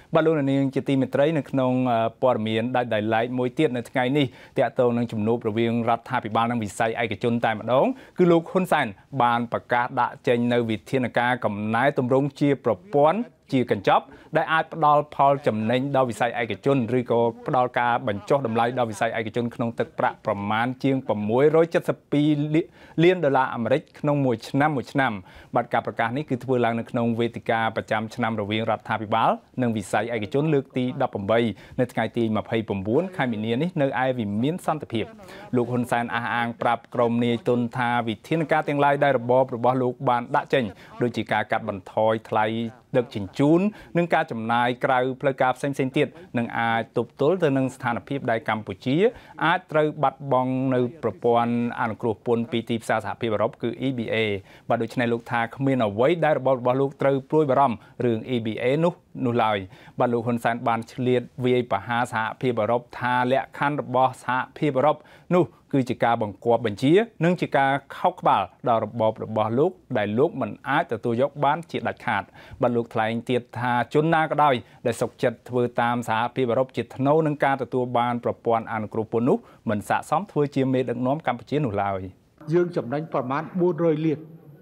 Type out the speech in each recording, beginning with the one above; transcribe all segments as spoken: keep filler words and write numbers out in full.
បាទលោកនាងជាទីមេត្រីនៅក្នុងព័ត៌មានដាច់ដោយឡែកមួយទៀតនៅថ្ងៃនេះតាក់ទងនឹងជំនួបរវាងរដ្ឋាភិបាលនិងវិស័យឯកជនតែម្ដងគឺលោកហ៊ុនសែនបានប្រកាសដាក់ចេញនៅវិធានការកំណែទម្រង់ជាប្រព័ន្ធជាកញ្ចប់ដែលអាចផ្ដល់ផលចំណេញដល់វិស័យឯកជនឬក៏ផ្ដល់ការបញ្ចុះតម្លៃដល់វិស័យឯកជនក្នុងទឹកប្រាក់ប្រមាណជាងsáu trăm七十二លានដុល្លារអាមេរិកក្នុងមួយឆ្នាំមួយឆ្នាំបាទការប្រកាសនេះគឺធ្វើឡើងនៅក្នុងវេទិកាប្រចាំឆ្នាំរវាងរដ្ឋាភិបាលនិងវិស័យឯកជនលើកទីដប់ប្រាំបីនៅថ្ងៃទីยี่สิบเก้าខែមីនានេះនៅឯវិមានសន្តិភាពលោកហ៊ុនសែនអះអាងប្រាប់ក្រុមនាយទុនថាវិធានការទាំងឡាយដែលរបបរបស់លោកបានដាក់ចេញដូចជាការកាត់បន្ថយថ្លៃដឹកជញ្ជូននិងការចំណាយក្រៅផ្លូវការផ្សេងៗទៀតនឹងអាចទប់ទល់ទៅនឹងស្ថានភាពដែលកម្ពុជាអាចត្រូវបាត់បង់នៅប្រព័ន្ធអនុគ្រោះពន្ធពីទីផ្សារសហភាពអឺរ៉ុបគឺ E B A បាទដូច្នេះលោកថាគ្មានអ្វីដែលរបបរបស់លោកត្រូវព្រួយបារម្ភរឿង E B A នោះនោះឡើយបាទលោកហ៊ុនសែនបានឆ្លៀតវាយប្រហារសហភាពអឺរ៉ុបថាលក្ខខណ្ឌរបស់សហភាពអឺរ៉ុបនោះគឺជាការបង្គាប់បញ្ជានិងជាការខោកក្បាលដល់របបរបស់លោកដែលលោកមិនអាចទទួលយកបានជាដាច់ខាតបាទលោកថ្លែងទៀតថាជនណាក៏ដោយដែលសុខចិត្តធ្វើតាមសហភាពអឺរ៉ុបជាថ្នូរនឹងការទទួលបានប្រព័ន្ធអនុគ្រោះពន្ធនោះមិនស័ក្តិសមធ្វើជាមេដឹកនាំកម្ពុជានោះឡើយយើងចំណេញប្រមាណbốn trămលាន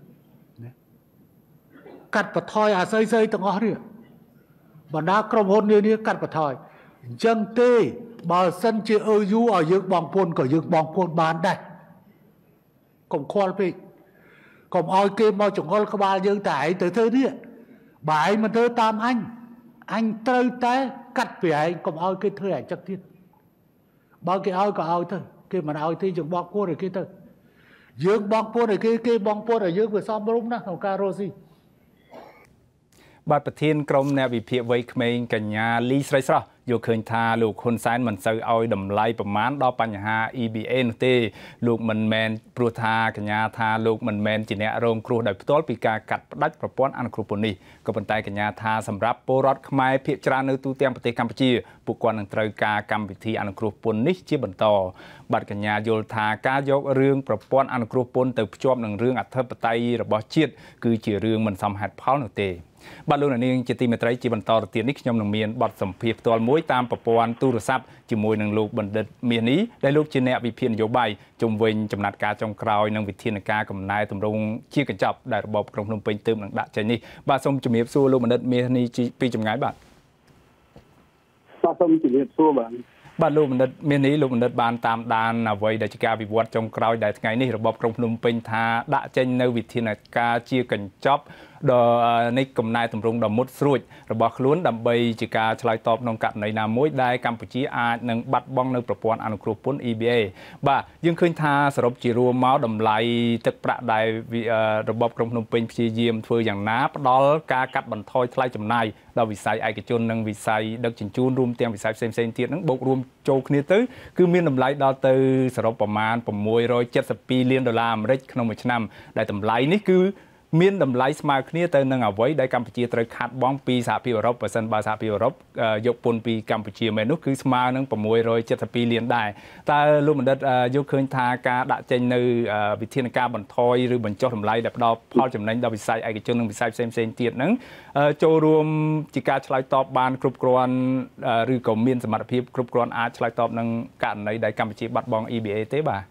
កាត់បន្ថយអាស័យស័យទាំងអស់នេះបណ្ដាក្រុមហ៊ុននានាកាត់បន្ថយអញ្ចឹងទេបើសិនជាអឺយូឲ្យយើងបងពុនក៏យើងបងពុនបានដែរកុំខ្វល់ពេកកុំឲ្យគេមកចង្អុលក្បាលយើងតែឯងទៅធ្វើនេះបើឯងមិនធ្វើតាមអញអញត្រូវតែកាត់ពីឯងកុំឲ្យគេធ្វើអញ្ចឹងទៀតបើគេឲ្យក៏ឲ្យទៅគេមិនឲ្យទេយើងបងពុនឲ្យគេទៅយើងបងពុនឲ្យគេគេបងពុនឲ្យយើងវាសមរម្យណាស់ក្នុងការរស់ស៊ីបាទប្រធានក្រុមអ្នកវិភាគវ័យក្មេងកញ្ញាលីស្រីស្រស់យកឃើញថាលោកហ៊ុនសែនមិនសូវឲ្យតម្លៃប្រមាណដល់បញ្ហា E B A នោះទេលោកមិនមែនព្រោះថាកញ្ញាថាលោកមិនមែនជាអ្នករងគ្រោះដោយផ្ទាល់ពីការកាត់ផ្តាច់ប្រព័ន្ធអនុគ្រោះពន្ធនេះក៏ប៉ុន្តែកញ្ញាថាសម្រាប់ពលរដ្ឋខ្មែរភាគច្រើននៅទូទាំងប្រទេសកម្ពុជាពួកគាត់នឹងត្រូវការកម្មវិធីអនុគ្រោះពន្ធនេះជាបន្តបាទកញ្ញាយល់ថាការយករឿងប្រព័ន្ធអនុគ្រោះពន្ធទៅភ្ជាប់នឹងរឿងអធិបតេយ្យរបស់ជាតិគឺជារឿងមិនសមហេតុផលនោះទេបាទលោកនាងជាទីមេត្រីជាបន្តទៅទៀតនេះខ្ញុំនឹងមានបទសម្ភាសន៍ផ្ទាល់មួយតាមប្រព័ន្ធទូរស័ព្ទជាមួយនឹងលោកបណ្ឌិតមាសនេះដែលលោកជាអ្នកវិភាគនយោបាយជុំវិញចំណាត់ការចុងក្រោយនិងវិធានការកំណែទម្រង់ជាកញ្ចប់ដែលរបបក្រុងភ្នំពេញទើបនឹងដាក់ចេញនេះបាទសូមជំរាបសួរលោកបណ្ឌិតមាសនេះពីចម្ងាយបាទបាទសូមជំរាបសួរបាទបាទលោកបណ្ឌិតមាននេះលោកបណ្ឌិតបានតាមដានអ្វីដែលជាការវិវត្តចុងក្រោយដែលថ្ងៃនេះរបបក្រុងភ្នំពេញថាដាក់ចេញនៅវិធានការជាកញ្ចប់ដល់នៃកំណែទម្រង់ដ៏មុតស្រួចរបស់ខ្លួនដើម្បីជាការឆ្លើយតបក្នុងករណីណាមួយដែលកម្ពុជាអាចនឹងបាត់បង់នៅប្រព័ន្ធអនុគ្រោះពន្ធ E B A បាទយើងឃើញថាសរុបជារួមមកតម្លៃទឹកប្រាក់ដែលរបបក្រុងភ្នំពេញព្យាយាមធ្វើយ៉ាងណាផ្ដល់ការកាត់បន្ថយថ្លៃចំណាយដល់វិស័យឯកជននិងវិស័យដឹកជញ្ជូនរួមទាំងវិស័យផ្សេងៗទៀតហ្នឹងបូករួមចូលគ្នាទៅគឺមានតម្លៃដល់ទៅសរុបប្រមាណsáu trăm七十二លានដុល្លារអាមេរិកក្នុងមួយឆ្នាំដែលតម្លៃនេះគឺមានតម្លៃស្មើគ្នាទៅនឹងអ្វីដែលកម្ពុជាត្រូវខាត់បង់ពីសហភាពអឺរ៉ុបបើសិនបើសហភាពអឺរ៉ុបយកពន្ធពីកម្ពុជាមែននោះគឺស្មើនឹងsáu trăm七十二លានដែរតើលោកបណ្ឌិតយកឃើញថាការដាក់ចេញនៅវិធានការបន្ថយឬបញ្ចុះតម្លៃដែលផ្ដល់ផលចំណេញដល់វិស័យឯកជននិងវិស័យផ្សេងៗទៀតហ្នឹងចូលរួមជាការឆ្លើយតបបានគ្រប់គ្រាន់ឬក៏មានសមត្ថភាពគ្រប់គ្រាន់អាចឆ្លើយតបនឹងករណីដែលកម្ពុជាបាត់បង់ E B A ទេបាទ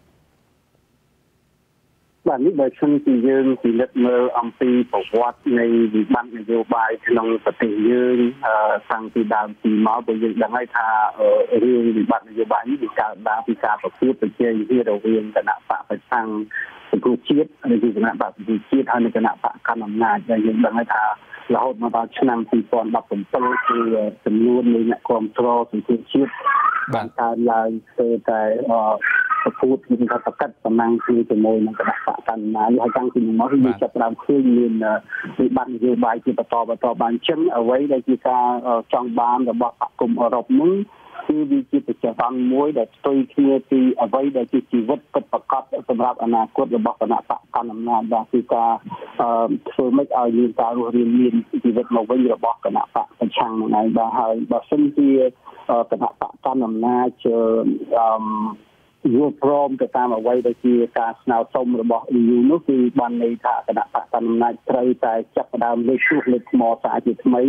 បាទនេះបើសិនជាយើងពិនិត្យមើលអំពីប្រវត្តិនៃវិបត្តិនយោបាយក្នុងប្រទេសយើងតាំងពីដើមពីមកព្រោះយើងដឹងហើយថារឿងវិបត្តិនយោបាយនេះវាកើតឡើងពីការប្រកួតប្រជែងរវាងគណៈបកប្រឆាំងសង្គមជាតិឬគណៈបកសង្គមជាតិហើយនិងគណៈបកកណ្ដាលអំណាចដែលយើងដឹងហើយថារហូតមកដល់ឆ្នាំពីរពាន់ដប់ប្រាំbảyគឺចំនួននៃអ្នកគ្រប់គ្រងសង្គមជាតិបានកើនឡើងស្ទើរតែប្រពន្ធមានថាប្រកាសតំណែងគ្នាជាមួយនឹងគណៈបកកណ្ដាលអំណាចហើយតាំងពីមកគឺចាប់ផ្ដើមឃើញមានវិបត្តិនយោបាយជាបន្តបន្តបានអញ្ចឹងអ្វីដែលជាការចង់បានរបស់សហគមន៍អឺរ៉ុបនោះគឺវាជាបច្ចុប្បន្នមួយដែលផ្ទុយគ្នាពីអ្វីដែលជាជីវិតពិតប្រាកដសម្រាប់អនាគតរបស់គណៈបកកណ្ដាលអំណាចដែលគឺការធ្វើម៉េចឲ្យមានការរស់រានមានជីវិតមកវិញរបស់គណៈបកប្រឆាំងនឹងឯងបាទហើយបើសិនជាគណៈបកកណ្ដាលអំណាចអឺយល់ព្រមទៅតាមអ្វីដែលជាការស្នើសុំរបស់ E U នោះគឺបានន័យថាគណៈបកកណ្ដាលអំណាចត្រូវតែចាប់ផ្ដើមលើកឈ្មោះលើកថ្មសាជាថ្មី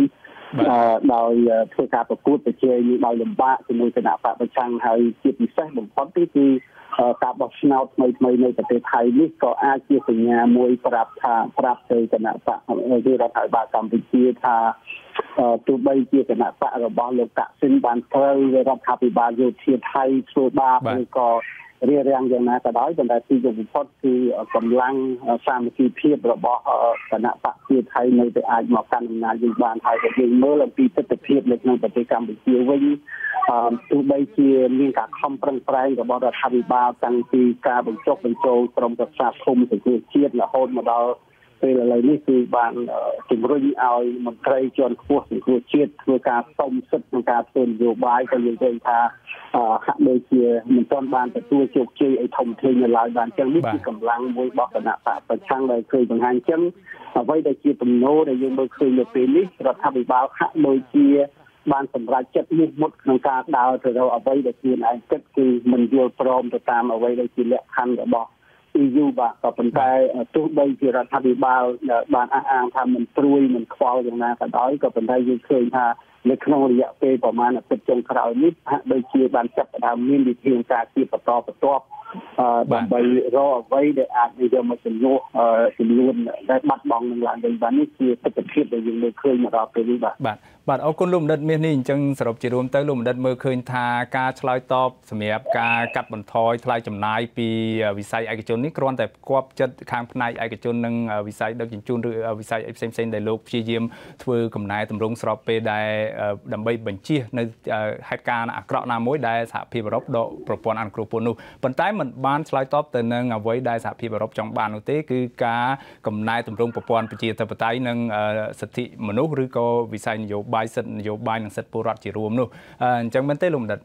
ដោយធ្វើការប្រកួតប្រជែងដោយលំបាកជាមួយគណៈបកប្រឆាំងហើយជាពិសេសបំផុតទីគឺការបោះឆ្នោតថ្មីថ្មីនៅប្រទេសថៃនេះក៏អាចជាសញ្ញាមួយប្រាប់ថាប្រាប់ទៅគណៈបករដ្ឋាភិបាលកម្ពុជាថាទោះបីជាគណៈបករបស់លោកតាក់ស៊ីនបានត្រូវរដ្ឋាភិបាលយោធាថៃធ្វើបាបឬក៏រារាំងយ៉ាងណាក៏ដោយប៉ុន្តែទីបំផុតគឺកម្លាំងសាមគ្គីភាពរបស់គណៈបកជាតិថៃនៅតែអាចមកកាន់អំណាចយើងបានហើយក៏យើងមើលអំពីទស្សនវិជ្ជានៅក្នុងប្រទេសកម្ពុជាវិញទោះបីជាមានការខំប្រឹងប្រែងរបស់រដ្ឋាភិបាលតាំងពីការបញ្ចុះបញ្ចូលក្រមប្រឹក្សាឃុំសង្គ្រោះជាតិរហូតមកដល់ពេលឥឡូវនេះគឺបានជំរុញឲ្យមន្ត្រីជាន់ខ្ពស់សង្គ្រោះជាតិធ្វើការសុំសិទ្ធិក្នុងការធ្វើនយោបាយក៏យើងឃើញថាហាក់ដូចជាមិនទាន់បានទទួលជោគជ័យអីធំធេងនៅឡើយបានចឹងនេះគឺកម្លាំងមួយរបស់គណៈបកប្រឆាំងដែលឃើញបង្ហាញចឹងអ្វីដែលជាទំនោរដែលយើងមើលឃើញនៅពេលនេះរដ្ឋាភិបាលហាក់ដូចជាបានសម្រេចចិត្តមុខមុតក្នុងការដើរទៅរកអ្វីដែលខ្លួនឯងគិតគឺមិនយល់ព្រមទៅតាមអ្វីដែលជាលក្ខខណ្ឌរបស់ e យូ បាទក៏ប៉ុន្តែទោះបីជារដ្ឋាភិបាលបានអះអាងថាមិនព្រួយមិនខ្វល់យ៉ាងណាក៏ដោយក៏ប៉ុន្តែយើងឃើញថានៅក្នុងរយៈពេលប្រមាណអាទិត្យចុងក្រោយនេះហាក់ដូចជាបានចាប់ផ្ដើមមានវិធានការជាបន្តបន្ទាប់ដើម្បីរកអ្វីដែលអាចយកមកជំនួសចំនួនដែលបាត់បង់នឹងឡើងវិញបាទនេះជាទស្សនវិជ្ជាដែលយើងមើលឃើញមកដល់ពេលនេះបាទបាទបាទអរគុណលោកបណ្ឌិតមាសនេះអញ្ចឹងសរុបជារួមទៅលោកបណ្ឌិតមើលឃើញថាការឆ្លើយតបសម្រាប់ការកាត់បន្ថយថ្លៃចំណាយពីវិស័យឯកជននេះគ្រាន់តែផ្គាប់ចិត្តខាងផ្នែកឯកជននិងវិស័យដឹកជញ្ជូនឬវិស័យផ្សេងផ្សេងដែលលោកព្យាយាមធ្វើកំណែតម្រង់ស្របពេលដែលដើម្បីបញ្ជៀសនៅហេតុការណ៍អាក្រក់ណាមួយដែលសហភាពអឺរ៉ុបដកប្រព័ន្ធអន្តរជាតិនោះប៉ុន្តែมันបានឆ្លើយតបទៅនឹងអ្វីដែលសហភាពអឺរ៉ុបចង់បាននោះទេគឺការកំណែតម្រង់ប្រព័ន្ធប្រជាធិបតេយ្យនិងសិទ្ធិមនុស្សឬក៏វិស័យនយោបាយសិទ្ធិនយោបាយនិងសិទ្ធិពលរដ្ឋជារួមនោះអញ្ចឹងមែនទេលោកបណ្ឌិត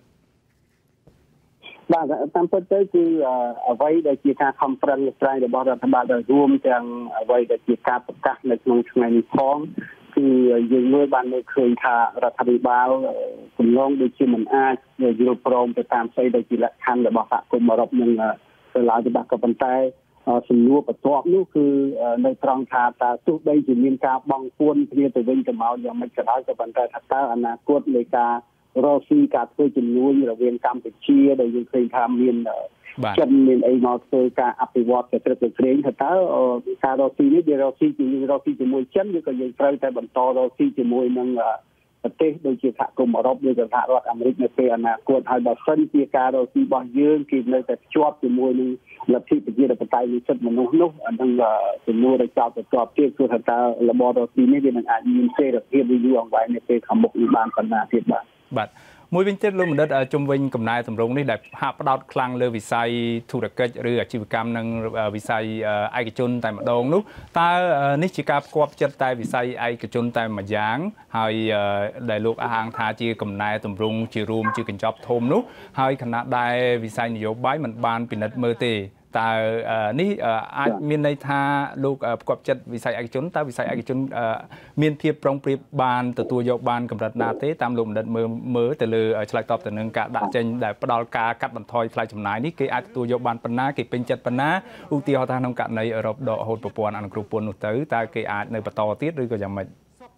បាទតាមពិតទៅគឺអ្វីដែលជាការខំប្រឹងប្រែងរបស់រដ្ឋបាលដែលរួមទាំងអ្វីដែលជាការប្រកាសនៅក្នុងថ្ងៃនេះផងគឺយើងមើលបានមើលឃើញថារដ្ឋាភិបាលគម្រោងដូចជាមិនអាចយល់ព្រមទៅតាមស្អីដែលជាលក្ខខណ្ឌរបស់សហគមន៍អឺរ៉ុបនឹងទៅឡើយទេបាទក៏ប៉ុន្តែសំណួរបន្ទាប់នោះគឺនៅត្រង់ថាតើទោះបីជាមានការបង់ពួនគ្នាទៅវិញទៅមកយ៉ាងម៉េចក៏ដោយក៏ប៉ុន្តែថាតើអនាគតនៃការរកស៊ីការធ្វើជំនួញរវាងកម្ពុជាដែលយើងឃើញថាមានចិនមានអីមកធ្វើការអភិវឌ្ឍទៅត្រឹមត្រូវថាតើការរកស៊ីនេះវារកស៊ីជាមួយរកស៊ីជាមួយចិនឬក៏យើងត្រូវតែបន្តរកស៊ីជាមួយនឹងប្រទេសដូចជាសហគមន៍អឺរ៉ុបឬក៏សហរដ្ឋអាមេរិកនៅពេលអនាគតហើយបើសិនជាការរកស៊ីរបស់យើងគឺនៅតែភ្ជាប់ជាមួយនឹងលទ្ធិប្រជាធិបតេយ្យនៃសិទ្ធិមនុស្សនោះអានឹងជំនួសដល់ចោលបន្ទាប់ទៀតគឺថាតើរបបរកស៊ីនេះវានឹងអាចមានសេរីភាពយូរអង្វែងនៅពេលខាងមុខនេះបានប៉ុណ្ណាទៀតបាទបាទមួយវិញទៀតលោកបណ្ឌិតជំវិញកំណែតម្រង់នេះដែលហាក់ផ្ដោតខ្លាំងលើវិស័យធុរកិច្ចឬអាជីវកម្មនិងវិស័យឯកជនតែម្ដងនោះតើនេះជាការផ្គាប់ចិត្តតែវិស័យឯកជនតែមួយយ៉ាងហើយដែលលោកអះអាងថាជាកំណែតម្រង់ជារួមជាកញ្ចប់ធំនោះហើយខណៈដែលវិស័យនយោបាយមិនបានពិនិត្យមើលទេតើនេះអាចមានន័យថាលោកផ្គាប់ចិត្តវិស័យឯកជនតើវិស័យឯកជនមានភាពប្រុងប្រៀបបានទទួលយកបានកម្រិតណាទេតាមលោកបណ្ឌិតមើលមើលទៅលើឆ្លើយតបទៅនឹងការដាក់ចេញដែលផ្ដល់ការកាត់បន្ថយថ្លៃចំណាយនេះគេអាចទទួលយកបានប៉ុណ្ណាគេពេញចិត្តប៉ុណ្ណាឧទាហរណ៍ថាក្នុងករណីអឺរ៉ុបដកហូតប្រព័ន្ធអនុគ្រោះពន្ធនោះទៅតើគេអាចនៅបន្តទៀតឬក៏យ៉ាងម៉េច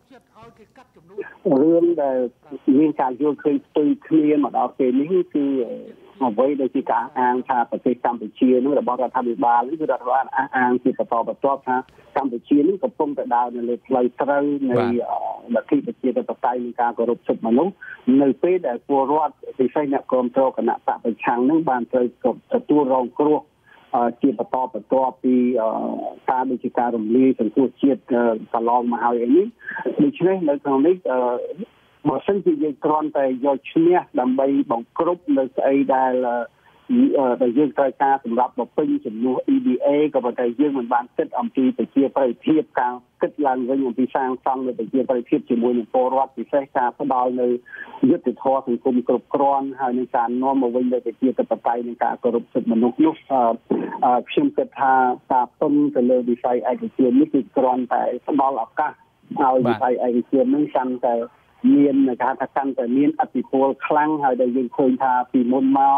រឿងដែលមានការយល់ឃើញផ្ទុយគ្នាមកដល់ពេលនេះគឺអ្វីដែលជាការអាងថាប្រទេសកម្ពុជានោះរបស់រដ្ឋាភិបាលគឺរដ្ឋាភិបាលអះអាងជាបន្តបន្ទាប់ថាកម្ពុជានេះកំពុងតែដើរនៅលើផ្លូវត្រូវនៃលទ្ធិប្រជាធិបតេយ្យនិងការគោរពសិទ្ធិមនុស្សនៅពេលដែលពលរដ្ឋពិសេសអ្នកគ្រប់គ្រងគណៈបកប្រឆាំងនឹងបានត្រូវទទួលរងគ្រោះជាបន្តបន្ទាប់ពីការដូចជាការរំលាយសង្គ្រោះជាតិកន្លងមកហើយអីនេះដូច្នេះនៅក្នុងនេះបើសិនជាយើងគ្រាន់តែយកឈ្នះដើម្បីបង្ក្រប់នៅស្អីដែលដែលយើងត្រូវការសម្រាប់បំពេញចំនួន E B A ក៏ប៉ុន្តែយើងមិនបានគិតអំពីប្រជាប្រិយភាពការគិតឡើងវិញអំពីសាងសង់នៅប្រជាប្រិយភាពជាមួយនឹងពលរដ្ឋពិសេសការផ្ដល់នៅយុត្តិធម៌សង្គមគ្រប់គ្រាន់ហើយនឹងការនាំមកវិញនៅប្រជាធិបតេយ្យនិងការគោរពសិទ្ធិមនុស្សនោះខ្ញុំគិតថាការពឹងទៅលើវិស័យឯកជននេះគឺគ្រាន់តែផ្ដល់ឱកាសឲ្យវិស័យឯកជននឹងកាន់តែមានការថាកាន់តែមានអធិពលខ្លាំងហើយដែលយើងឃើញថាពីមុនមក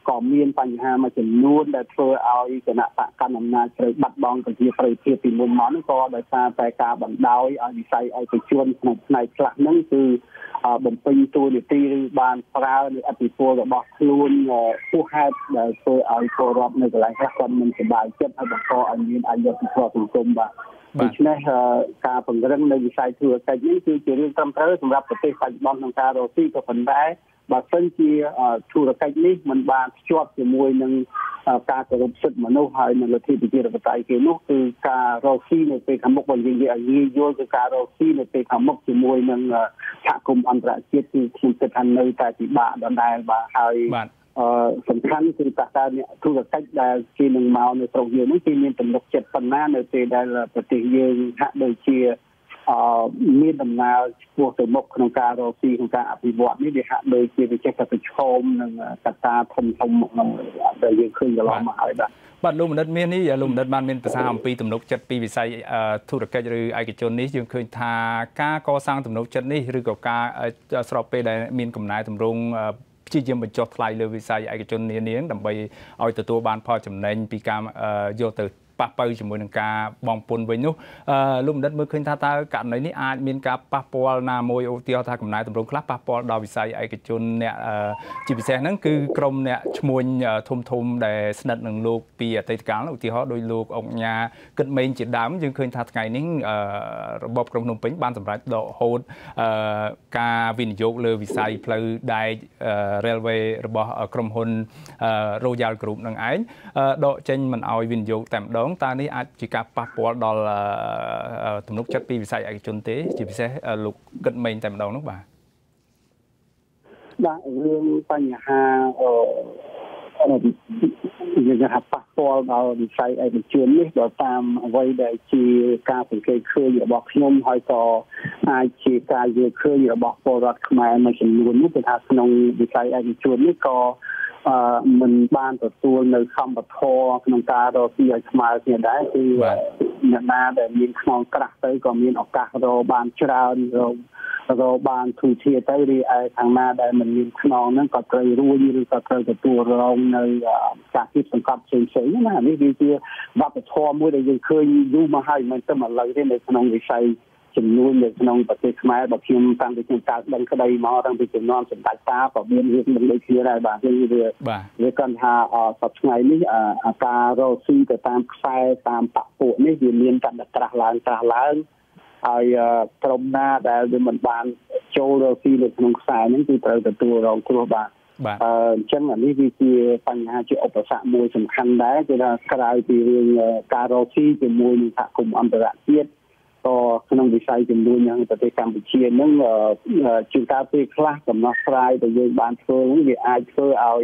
ក៏មានបញ្ហាមួយចំនួនដែលធ្វើឲ្យគណៈបកកណ្ដាលអំណាចត្រូវបាត់បង់ប្រជាប្រិយភាពពីមុនមកហ្នឹងក៏ដោយសារតែការបណ្ដោយឲ្យវិស័យឯកជនក្នុងផ្នែកខ្លះហ្នឹងគឺបំពេញតួនាទីឬបានប្រើនៅអធិពលរបស់ខ្លួនពោះហេតុដែលធ្វើឲ្យពលរដ្ឋនៅកន្លែងខ្លះគាត់មិនសប្បាយចិត្តហើយបង្កឲ្យមានអយុត្តិធម៌សង្គមបាទដូច្នេះការពង្រឹងនៅវិស័យធុរកិច្ចនេះគឺជារឿងត្រឹមត្រូវសម្រាប់ប្រទេសបច្ចុប្បន្នក្នុងការរកស៊ីក៏ប៉ុន្តែបើសិនជាធុរកិច្ចនេះมันបានភ្ជាប់ជាមួយនឹងការគោរពសិទ្ធិមនុស្សហើយនឹងលទ្ធិប្រជាធិបតេយ្យគេនោះគឺការរកស៊ីនៅពេលខាងមុខបើយើងនិយាយឲ្យងាយយល់គឺការរកស៊ីនៅពេលខាងមុខជាមួយនឹងសហគមន៍អន្តរជាតិគឺខ្ញុំគិតថានៅតែពិបាកដដែលបាទហើយសំខាន់គឺថាតើអ្នកធុរកិច្ចដែលគេនឹងមកនៅស្រុកយើងនេះគេមានទំនុកចិត្តប៉ុណ្ណានៅពេលដែលប្រទេសយើងហាក់ដូចជាមានដំណើរឆ្ពោះទៅមុខក្នុងការរកស៊ីក្នុងការអភិវឌ្ឍនេះវាហាក់ដូចជាវាចេះតែប្រឈមនឹងកត្តាធំធំដែលយើងឃើញកន្លងមកហើយបាទបាទលោកមនិតមាននេះលោកមនិតបានមានប្រសាសន៍អំពីទំនុកចិត្តពីវិស័យធុរកិច្ចឬឯកជននេះយើងឃើញថាការកសាងទំនុកចិត្តនេះឬក៏ការស្របពេលដែលមានកំណែទម្រង់ព្យាយាមបញ្ចុះថ្លៃលើវិស័យឯកជននានាដើម្បីឲ្យទទួលបានផលចំណេញពីការយកទៅប៉ះប៉ូវជាមួយនឹងការបងពុនវិញនោះលោកបណ្ឌិតមើលឃើញថាតើករណីនេះអាចមានការប៉ះពាល់ណាមួយឧទាហរណ៍ថាកំណែទម្រង់ខ្លះប៉ះពាល់ដល់វិស័យឯកជនអ្នកជាពិសេសហ្នឹងគឺក្រុមអ្នកឈ្មួញធំធំដែលស្និទ្ធនឹងលោកពីអតីតកាលឧទាហរណ៍ដោយលោកអុកញ៉ាគិតមេងជាដើមយើងឃើញថាថ្ងៃនេះរបបក្រុងភ្នំពេញបានសម្រេចដកហូតការវិនិយោគលើវិស័យផ្លូវដែក railway របស់ក្រុមហ៊ុន Royal Group នឹងឯងដកចេញមិនឲ្យវិនិយោគតែម្ដងតើនេះអាចជាការប៉ះពាល់ដល់ទំនុកចិត្តពីវិស័យឯកជនទេជាពិសេសលោកគិតមេងតែម្ដងនោះបាទបាទរឿងបញ្ហាអឺយើងថាប៉ះពាល់ដល់វិស័យឯកជននេះដល់តាមអ្វីដែលជាការសង្កេតឃើញរបស់ខ្ញុំហើយក៏អាចជាការយល់ឃើញរបស់ពលរដ្ឋខ្មែរមួយចំនួននោះគឺថាក្នុងវិស័យឯកជននេះក៏អឺមិនបានទទួលនៅសម្បត្តិក្នុងការរកស៊ីឲ្យស្មើគ្នាដែរគឺអ្នកណាដែលមានខ្នងក្រាស់ទៅក៏មានឱកាសរកបានច្រើនរករកបានទូធាទៅរីឯខាងណាដែលមិនមានខ្នងហ្នឹងក៏ត្រូវរួញឬក៏ត្រូវទទួលរងនៅការគិតសង្កត់ផ្សេងផ្សេងណានេះវាជាវប្បធម៌មួយដែលយើងឃើញយូរមកហើយមិនតែឥឡូវទេនៅក្នុងវិស័យចំនួននៅក្នុងប្រទេសខ្មែរបើខ្ញុំតាំងពីខ្ញុំកើតដឹងក្តីមកតាំងពីជំនាន់សម្ដេចតាក៏មានរឿងនឹងដូចគ្នាដែរបាទយើងវាវាគាត់ថាសប្តាហ៍ថ្ងៃនេះអាការរកស៊ីទៅតាមខ្សែតាមបពពួកនេះវាមានកាន់តែត្រាស់ឡើងត្រាស់ឡើងហើយក្រុមណាដែលវាមិនបានចូលរកស៊ីនៅក្នុងខ្សែហ្នឹងគឺត្រូវទទួលរងគ្រោះបាទអញ្ចឹងអានេះវាជាបញ្ហាជាឧបសគ្គមួយសំខាន់ដែរគឺថាក្រៅពីរឿងការរកស៊ីជាមួយនឹងសហគមន៍អន្តរជាតិក៏ក្នុងវិស័យចំនួនយ៉ាងប្រទេសកម្ពុជាហ្នឹងជាការពេលខ្លះដំណោះស្រាយដែលយើងបានធ្វើហ្នឹងវាអាចធ្វើឲ្យ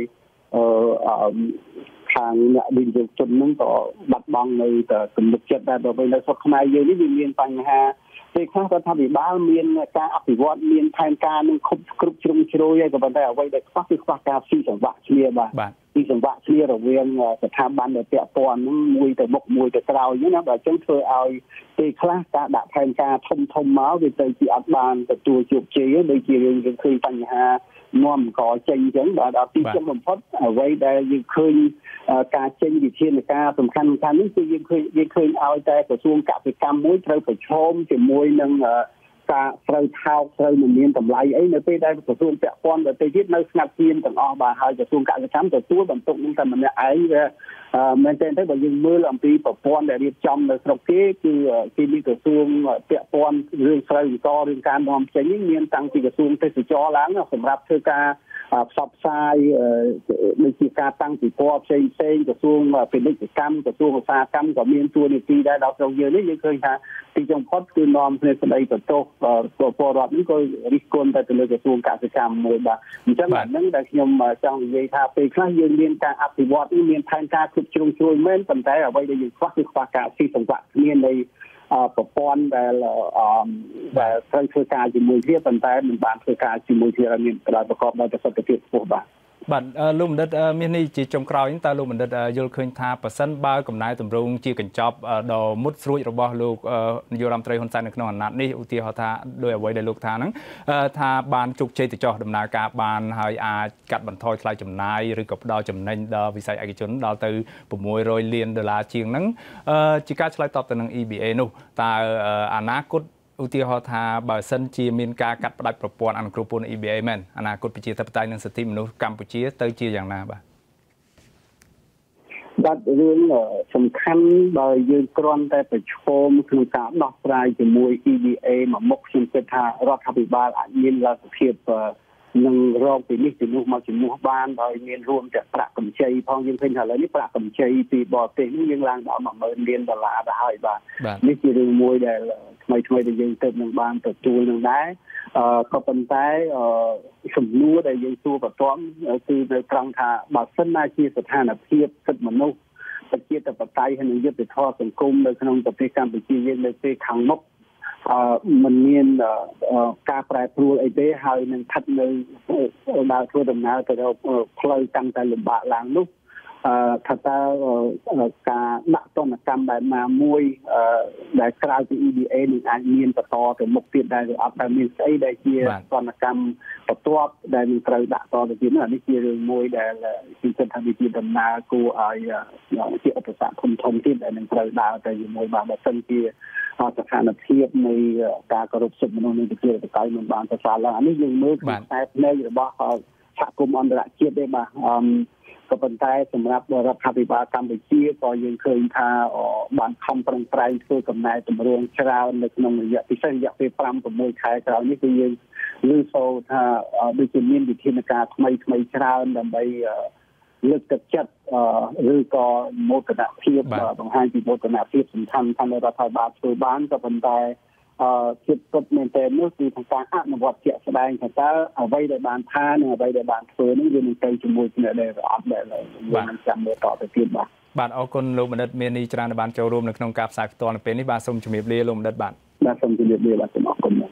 ខាងអ្នកវិនិយោគជនហ្នឹងក៏បាត់បង់នៅទំនុកចិត្តដែរបើនៅស្រុកខ្មែរយើងនេះវាមានបញ្ហាពេលខ្លះរដ្ឋាភិបាលមានការអភិវឌ្ឍមានផែនការនឹងគ្រប់គ្រប់ជ្រុងជ្រោយហើយក៏ប៉ុន្តែអ្វីដែលខ្វះគឺខ្វះការស៊ីសង្វាក់គ្នាបាទស៊ីសង្វាក់គ្នារវាងស្ថាប័នដែលពាក់ព័ន្ធហ្នឹងមួយទៅមុខមួយទៅក្រោយហ្នឹងណាបើអញ្ចឹងធ្វើឲ្យពេលខ្លះការដាក់ផែនការធំធំមកវាទៅជាអត់បានទទួលជោគជ័យដូចជាយើងឃើញបញ្ហានាំកចេញអញ្ចឹងបាទដល់ទីចំបំផុតអ្វីដែលយើងឃើញការចេញវិធានការសំខាន់សំខាន់នេះគឺយើងឃើញយើងឃើញឲ្យតែក្រសួងកសិកម្មមួយត្រូវប្រឈមជាមួយនឹងការត្រូវថោកត្រូវមិនមានតម្លៃអីនៅពេលដែលក្រសួងពាក់ព័ន្ធទៅទៀតនៅស្ងាត់ស្ងៀមទាំងអស់បាទហើយក្រសួងកសិកម្មទទួលបន្ទុកនឹងតែម្នាក់ឯងវាមែនទែនទៅបើយើងមើលអំពីប្រព័ន្ធដែលរៀបចំនៅស្រុកគេគឺគេមានក្រសួងពាក់ព័ន្ធរឿងស្រូវបន្តរឿងការនាំចេញនេះមានតាំងពីក្រសួងទេសចរឡើងសម្រាប់ធ្វើការផ្សព្វផ្សាយដូចជាការតាំងពិព័រណ៍ផ្សេងផ្សេងក្រសួងពាណិជ្ជកម្មក្រសួងឧស្សាហកម្មក៏មានទួនាទីដែរដល់ស្រុកយើងនេះយើងឃើញថាទីចំផុតគឺនាំគ្នាស្ដីបន្ទោសពលរដ្ឋនេះក៏រិះគន់ទៅលើក្រសួងកសិកម្មមួយបាទអញ្ចឹងអាហ្នឹងដែលខ្ញុំចង់និយាយថាពេលខ្លះយើងមានការអភិវឌ្ឍនេះមានផែនការគ្រប់ជ្រុងជ្រោយមែនប៉ុន្តែអ្វីដែលយើងខ្វះគឺខ្វះការស៊ីសង្វាក់គ្នានៃប្រព័ន្ធដែលដែលត្រូវធ្វើការជាមួយគ្នាប៉ុន្តែមិនបានធ្វើការជាមួយគ្នាឲ្យមានប្រកបដោយប្រសិទ្ធភាពខ្ពស់បាទបាទលោកបណ្ឌិតមាននេះជាចុងក្រោយតើលោកបណ្ឌិតយល់ឃើញថាប៉ះសិនបើកំណែតម្រង់ជាកញ្ចប់ដ៏មុតស្រួចរបស់លោកនាយករដ្ឋមន្ត្រីហ៊ុនសែននៅក្នុងអាណត្តិនេះឧទាហរណ៍ថាដោយអ្វីដែលលោកថាហ្នឹងថាបានជោគជ័យទៅចោះដំណើរការបានហើយអាចកាត់បន្ថយថ្លៃចំណាយឬក៏ផ្ដល់ចំណេញដល់វិស័យឯកជនដល់ទៅ៦រយលានដុល្លារជាងហ្នឹងជាការឆ្លើយតបទៅនឹង E B A នោះតើអនាគតឧទាហរណ៍ថាបើសិនជាមានការកាត់ផ្តាច់ប្រព័ន្ធអនុគ្រោះពន្ធ E B A មែនអនាគតប្រជាធិបតេយ្យនិងសិទ្ធិមនុស្សកម្ពុជាទៅជាយ៉ាងណាបាទបាទរឿងសំខាន់បើយើងគ្រាន់តែប្រឈមក្នុងការដោះស្រាយជាមួយ E B A មកមុខខ្ញុំគិតថារដ្ឋាភិបាលអាចមានលទ្ធភាពនឹងរកពីនេះពីនោះមកជំនួសបានដោយមានរួមទាំងប្រាក់កម្ចីផងយើងឃើញថាឥឡូវនេះប្រាក់កម្ចីពីបរទេសនេះយើងឡើងដល់មួយម៉ឺនលានដុល្លារទៅហើយបាទនេះជារឿងមួយដែលថ្មីថ្មីដែលយើងទើបនឹងបានទទួលនឹងដែរអឺក៏ប៉ុន្តែសំណួរដែលយើងសួរបន្ទាន់គឺនៅត្រង់ថាបើសិនណាជាស្ថានភាពសិទ្ធិមនុស្សប្រជាធិបតេយ្យហើយនិងយុត្តិធម៌សង្គមនៅក្នុងប្រទេសកម្ពុជាយើងនៅពេលខាងមុខអឺมันមានការប្រែប្រួលអីទេហើយនឹងស្ថិតនៅដើរធ្វើដំណើរទៅរកផ្លូវកាន់តែលំបាកឡើងនោះអឺថាតើការដាក់ទណ្ឌកម្មបែបណាមួយដែលក្រៅពី E B A នឹងអាចមានបន្តទៅមុខទៀតដែរឬអត់ដែលមានស្អីដែលជាទណ្ឌកម្មបន្ទាប់ដែលនឹងត្រូវដាក់តទៅទៀតនោះនេះជារឿងមួយដែលខ្ញុំគិតថាវាជាដំណើរគួរឲ្យជាឧបសគ្គធំធំទៀតដែលនឹងត្រូវដើរទៅជាមួយបាទបើសិនជាស្ថានភាពនៃការគោរពសិទ្ធិមនុស្សនៃប្រជាធិបតេយ្យមិនបានប្រសើរឡើងអានេះយើងមើលពីខ្សែភ្នែករបស់សហគមន៍អន្តរជាតិទេបាទអឺក៏ប៉ុន្តែសម្រាប់រដ្ឋាភិបាលកម្ពុជាក៏យើងឃើញថាបានខំប្រឹងប្រែងធ្វើកំណែតម្រង់ច្រើននៅក្នុងរយៈពិសេសរយៈពេលប្រាំប្រាំមួយខែក្រោយនេះគឺយើងឮសូរថាដូចជាមានវិធានការថ្មីថ្មីច្រើនដើម្បីលើកទឹកចិត្តឬក៏មោទនភាពបង្ហាញពីមោទនភាពសំខាន់ថារដ្ឋាភិបាលធ្វើបានក៏ប៉ុន្តែអឺចិត្តពិតមែនតើនោះគឺក្នុងការអនុវត្តជាក់ស្ដែងថាតើអ្វីដែលបានថានិងអ្វីដែលបានធ្វើនេះវានឹងទៅជាមួយគ្នាដែរអត់ដែរយើងនឹងចាំមើលតទៅទៀតបាទបាទអរគុណលោកបណ្ឌិតមាននេះច្រើនដែលបានចូលរួមនៅក្នុងការផ្សាយផ្ទាល់នៅពេលនេះបាទសូមជម្រាបលាលោកបណ្ឌិតបាទបាទសូមជម្រាបលាបាទសូមអរគុណ